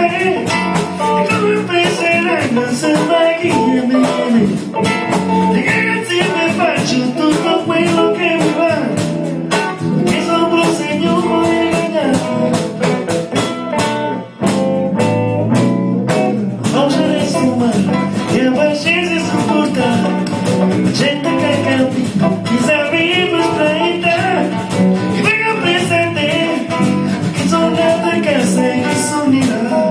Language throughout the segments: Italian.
come penserai non sai chi è me. Ragazzi mi faccio tutto quello che mi va, che sono un segno come ragazzi. Non ce ne sto male, che a pazienza sopportare, la gente che cammina, che sa vivo straiata, che venga presente, che sono nato in casa e che sono là.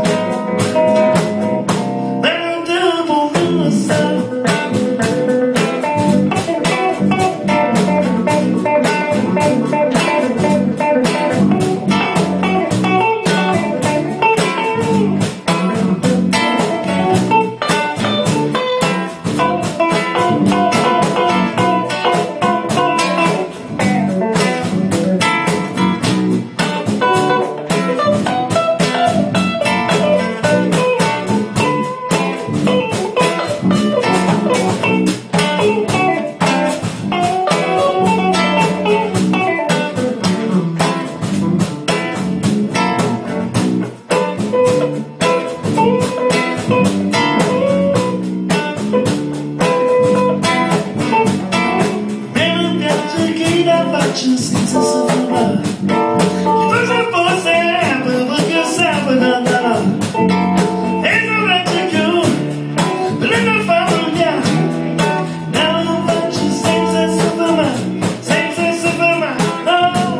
Senza soffermare, che cosa fosse perché sapevo andare, e non faccio più, per non farlo no, non faccio senza soffermare, no,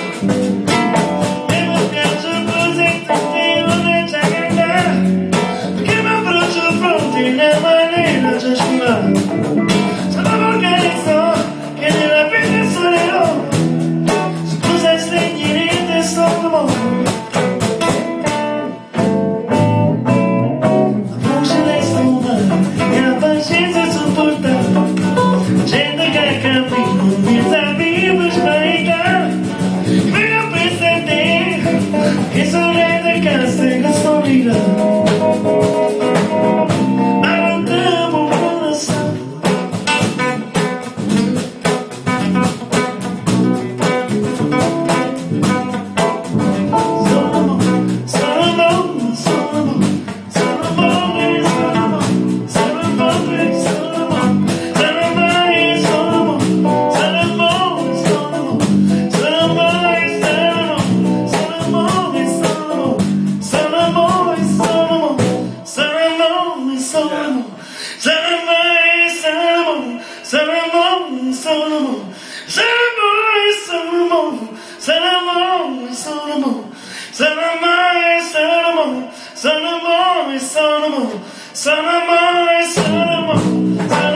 e mi piace così che non è già cantare, perché mi approccio fronte in una maniera già scivolare, sono organizzato che nella vita sono che sono le casse che sto lì. Son of